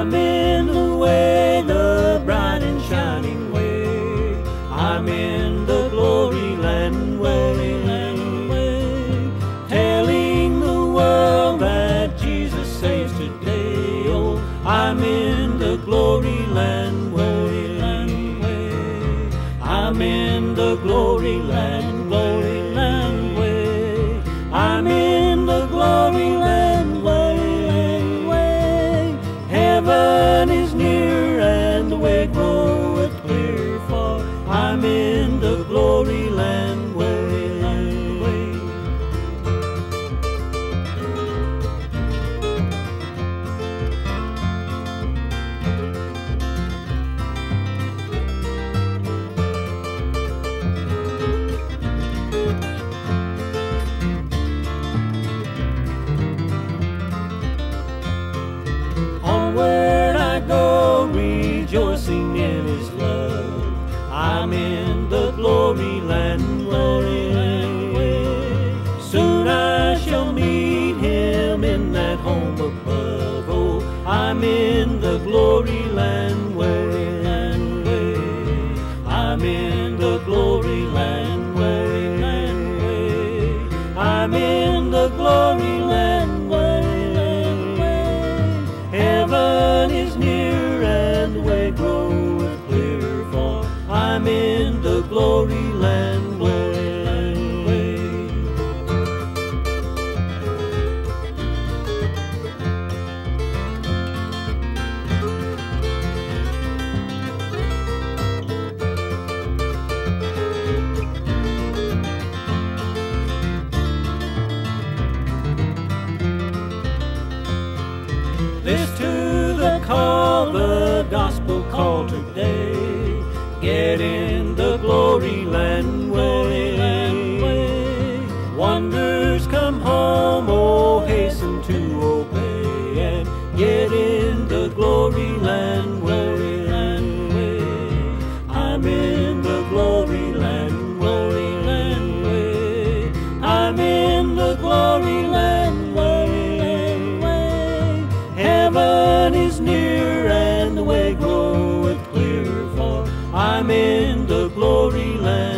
I'm in the way, the bright and shining way. I'm in the Gloryland way, telling the world that Jesus saves today. Oh, I'm in the Gloryland way. I'm in the Gloryland, Gloryland way. I'm in the Gloryland way. Heaven is near and the way groweth clear, for I'm in the Gloryland way. Onward I go, rejoicing in His love. I'm in the Gloryland way. Soon I shall meet Him in that home above. Oh, I'm in the Gloryland way. I'm in the Gloryland way. I'm in the Gloryland way. Heaven is near and the way groweth clear, for I'm in the Gloryland way. Listen to the call, the gospel call today. Get in the Gloryland way. Wonders come home, oh, hasten to obey, and get in the Gloryland way. I'm in the Gloryland way. I'm in the Gloryland way. Heaven is near and the way groweth clear, for I'm in the Gloryland.